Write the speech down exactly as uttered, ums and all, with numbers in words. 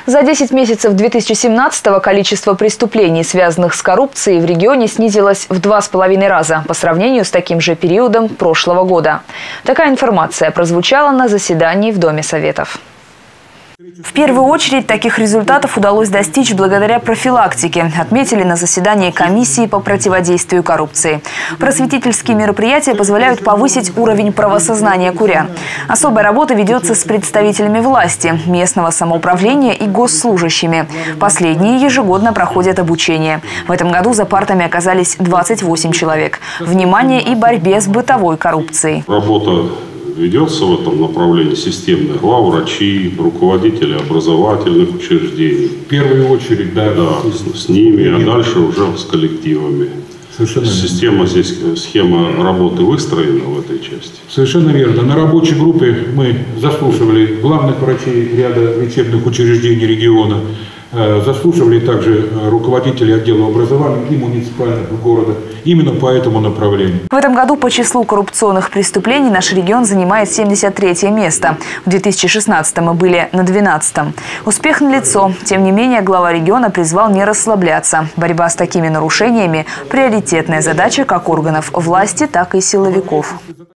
За десять месяцев две тысячи семнадцатого количество преступлений, связанных с коррупцией, в регионе снизилось в два с половиной раза по сравнению с таким же периодом прошлого года. Такая информация прозвучала на заседании в Доме Советов. В первую очередь таких результатов удалось достичь благодаря профилактике, отметили на заседании комиссии по противодействию коррупции. Просветительские мероприятия позволяют повысить уровень правосознания курян. Особая работа ведется с представителями власти, местного самоуправления и госслужащими. Последние ежегодно проходят обучение. В этом году за партами оказались двадцать восемь человек. Внимание и борьбе с бытовой коррупцией. Работа ведется в этом направлении системно. Главврачи, руководители образовательных учреждений. В первую очередь, да. Да, с, с ними, а дальше уже с коллективами. Совершенно Система здесь, схема работы выстроена в этой части. Совершенно верно. На рабочей группе мы заслушивали главных врачей ряда лечебных учреждений региона, заслушивали также руководителей отдела образования и муниципальных города именно по этому направлению. В этом году по числу коррупционных преступлений наш регион занимает семьдесят третье место. В две тысячи шестнадцатом мы были на двенадцатом. Успех налицо. Тем не менее, глава региона призвал не расслабляться. Борьба с такими нарушениями – приоритетная задача как органов власти, так и силовиков.